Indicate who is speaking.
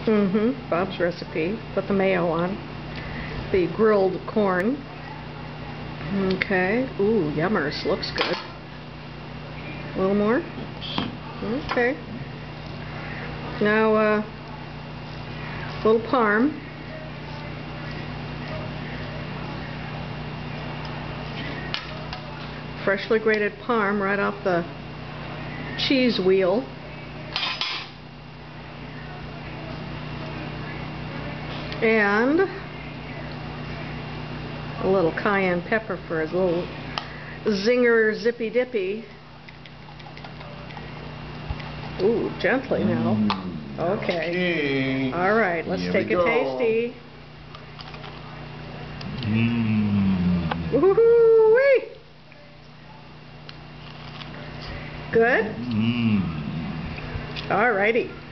Speaker 1: Bob's recipe. Put the mayo on. The grilled corn. Okay. Ooh, yummers. Looks good. A little more? Okay. Now, a little parm. Freshly grated parm right off the cheese wheel. And a little cayenne pepper for a little zinger zippy dippy. Ooh, gently now. Okay. All right, let's take a tasty. Woohoo-wee! Good? All righty.